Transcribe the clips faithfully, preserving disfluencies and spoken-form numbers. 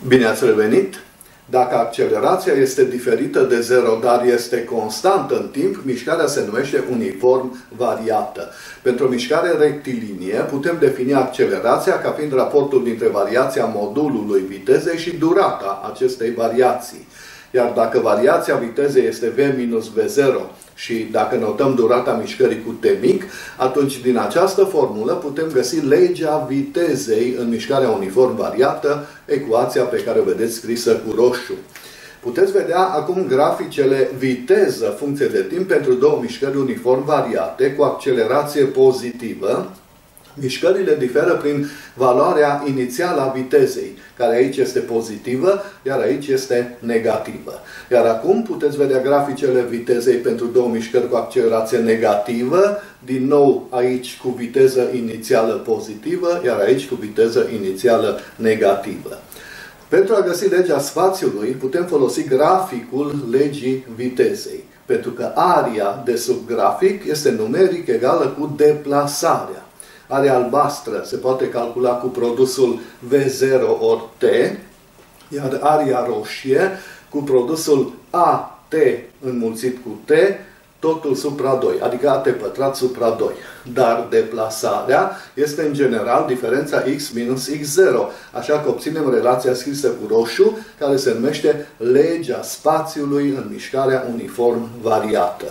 Bine ați revenit! Dacă accelerația este diferită de zero, dar este constantă în timp, mișcarea se numește uniform variată. Pentru o mișcare rectilinie putem defini accelerația ca fiind raportul dintre variația modulului vitezei și durata acestei variații. Iar dacă variația vitezei este v minus v zero și dacă notăm durata mișcării cu t mic, atunci din această formulă putem găsi legea vitezei în mișcarea uniform variată, ecuația pe care o vedeți scrisă cu roșu. Puteți vedea acum graficele viteză, funcție de timp, pentru două mișcări uniform variate cu accelerație pozitivă. Mișcările diferă prin valoarea inițială a vitezei, care aici este pozitivă, iar aici este negativă. Iar acum puteți vedea graficele vitezei pentru două mișcări cu accelerație negativă, din nou aici cu viteză inițială pozitivă, iar aici cu viteză inițială negativă. Pentru a găsi legea spațiului, putem folosi graficul legii vitezei, pentru că aria de sub grafic este numeric egală cu deplasarea. Area albastră se poate calcula cu produsul v zero ori t, iar aria roșie cu produsul a t înmulțit cu t, totul supra doi, adică a t pătrat supra doi. Dar deplasarea este în general diferența x minus x zero, așa că obținem relația scrisă cu roșu, care se numește legea spațiului în mișcarea uniform variată.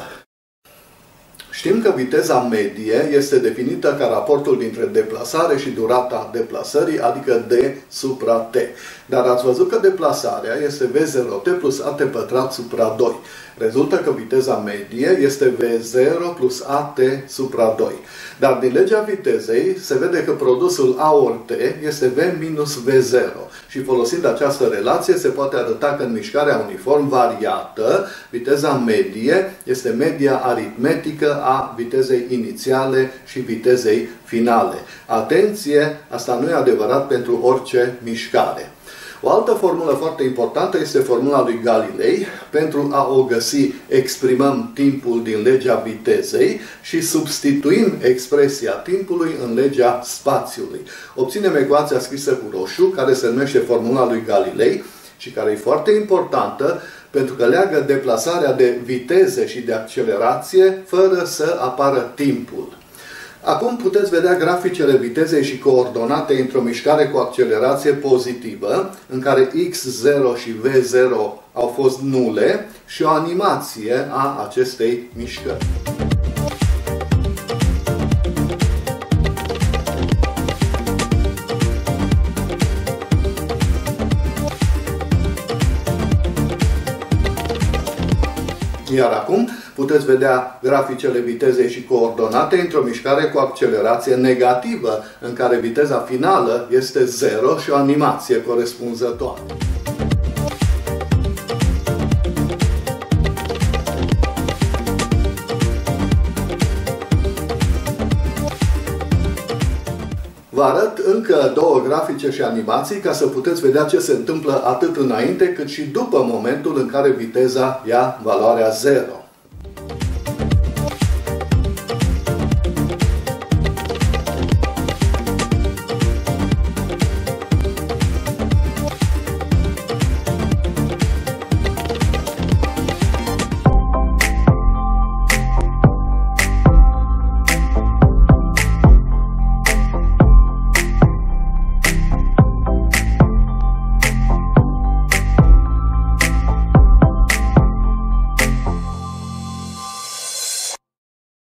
Știm că viteza medie este definită ca raportul dintre deplasare și durata deplasării, adică d supra t. Dar ați văzut că deplasarea este v zero t plus a t pătrat supra doi. Rezultă că viteza medie este v zero plus a t supra doi. Dar din legea vitezei se vede că produsul a ori t este v minus v zero. Și folosind această relație se poate arăta că în mișcarea uniform variată, viteza medie este media aritmetică a vitezei inițiale și vitezei finale. Atenție, asta nu e adevărat pentru orice mișcare. O altă formulă foarte importantă este formula lui Galilei. Pentru a o găsi, exprimăm timpul din legea vitezei și substituim expresia timpului în legea spațiului. Obținem ecuația scrisă cu roșu, care se numește formula lui Galilei și care e foarte importantă pentru că leagă deplasarea de viteze și de accelerație fără să apară timpul. Acum puteți vedea graficele vitezei și coordonate într-o mișcare cu accelerație pozitivă, în care x zero și v zero au fost nule, și o animație a acestei mișcări. Iar acum puteți vedea graficele vitezei și coordonate într-o mișcare cu accelerație negativă, în care viteza finală este zero și o animație corespunzătoare. Vă arăt încă două grafice și animații ca să puteți vedea ce se întâmplă atât înainte cât și după momentul în care viteza ia valoarea zero.